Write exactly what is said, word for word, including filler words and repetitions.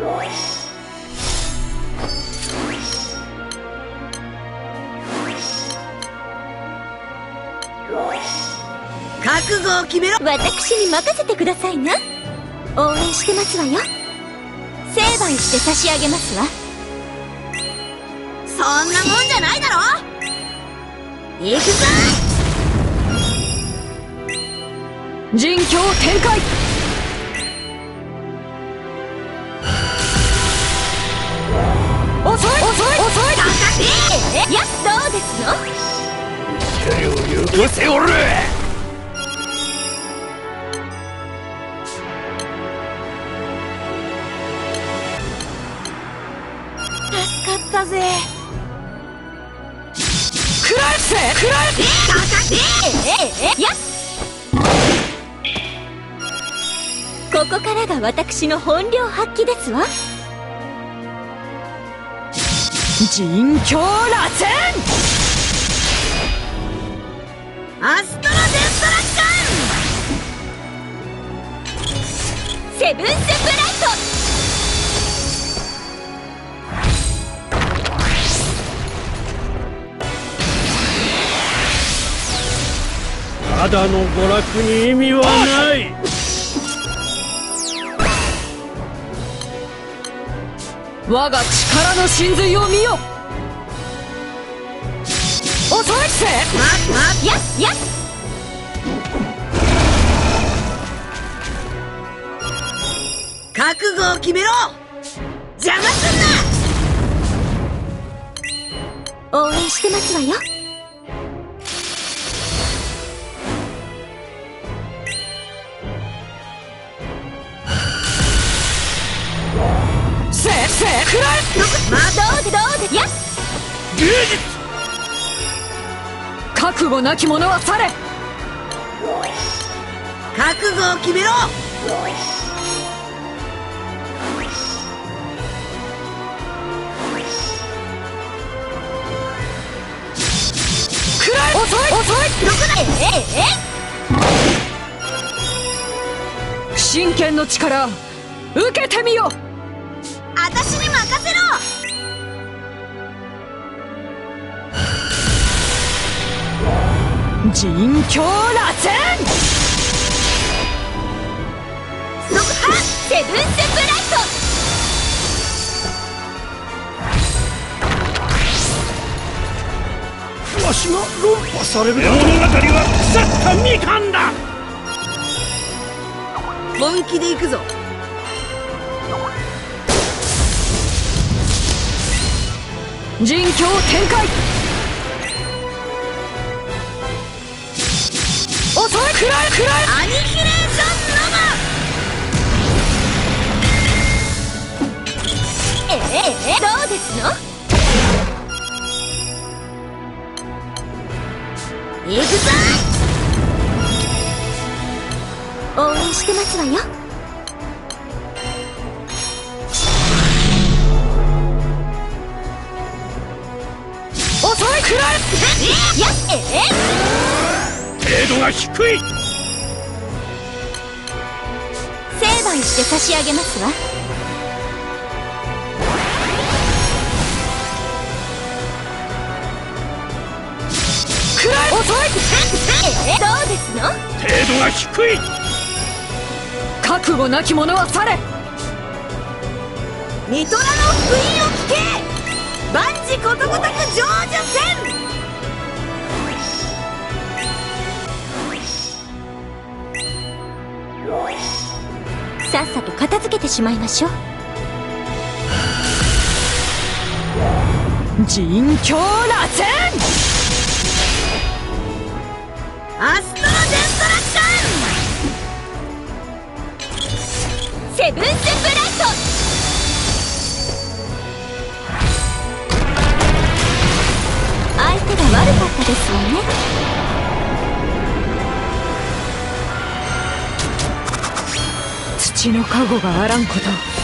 覚悟を決めろ。 私に任せてくださいな。応援してますわよ。成敗して差し上げますわ。 そんなもんじゃないだろ。行くぞ。 陣境展開。遅い遅い遅い。高くいや、どうですの。 車両をよこせおる。 助かったぜ。食らえせ食らえせ。高くえええやっ。ここからが私の本領発揮ですわ。陣境螺旋。 アストロデストラクション。 セブンスプライト。 ただの娯楽に意味はない。 我が力の真髄を見よ。遅いせ。ま、ま、やっやっ。 覚悟を決めろ。邪魔すんな。応援してますわよ。せせくらえ。まあどうでどうでやっ。 芸術。 覚悟なき者は去れ。 覚悟を決めろ。 くらえ。遅い遅い。どこだ。えええ。真剣の力受けてみよ。 私に任せろ。 陣境螺旋。セブンスプライト。 わしが論破される。物語は腐ったみかんだ。 本気で行くぞ。 陣境展開。遅い。くらえくらえ。 アニヒレーションノマ。 ええええ、どうですの。 行くぞ。 応援してますわよ。遅い。くらえ。やっええ。 程度が低い。 成敗して差し上げますわ。くらえ。遅い。ええ、どうですの。 程度が低い。 覚悟なき者は去れ。 ニトラの福音を聞け。万事ことごとく成就せん。 さっさと片付けてしまいましょう。陣境螺旋。 アストロデストラクション。 セブンスプライト。相手が悪かったですわね。土の加護があらんこと